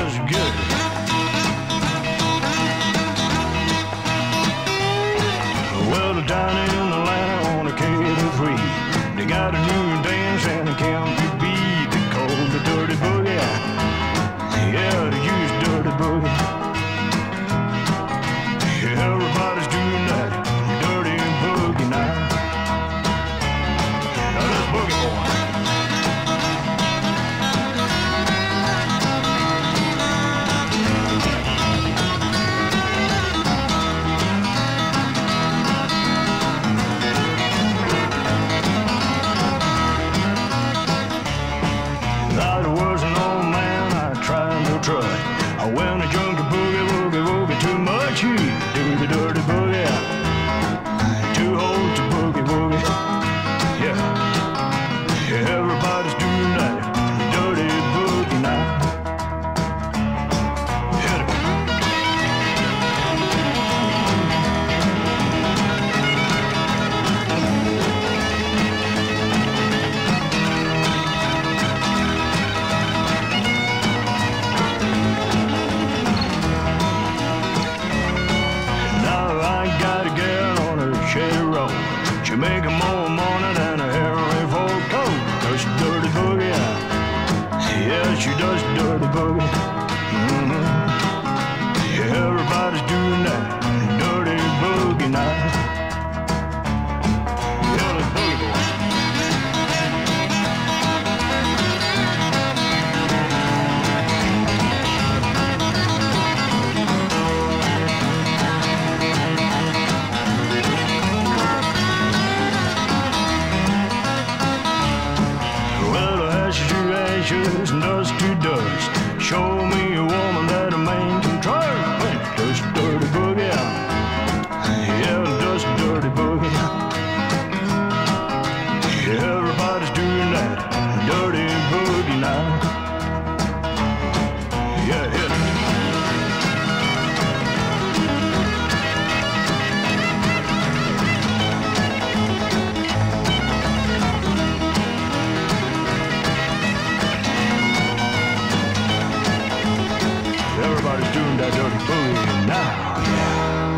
Let's get it. Well, down in Atlanta on a K-3, they got a new dance and it can't be beat. They call the Dirty Boogie. Yeah, they use Dirty Boogie. Everybody's doing that Dirty Boogie now. Now let's boogie, boy. When a junkie boogie, boogie, boogie too much, he do the dirty boogie. Too old to boogie, boogie. Yeah, everybody's doing that dirty boogie now. Hit it. She make more money than a Harry Ford coat. Does she dirty boogie? Yeah, she does dirty boogie. Yeah, everybody's doing that dirty boogie now. Yeah, let's boogie, boy. Ashes and dust to dust. Show me a woman that a man can trust. Dust dirty boogie. Yeah, dust dirty boogie. Yeah, everybody's doing that dirty boogie now. Yeah, hit it. Everybody's doing that dirty boogie now, yeah.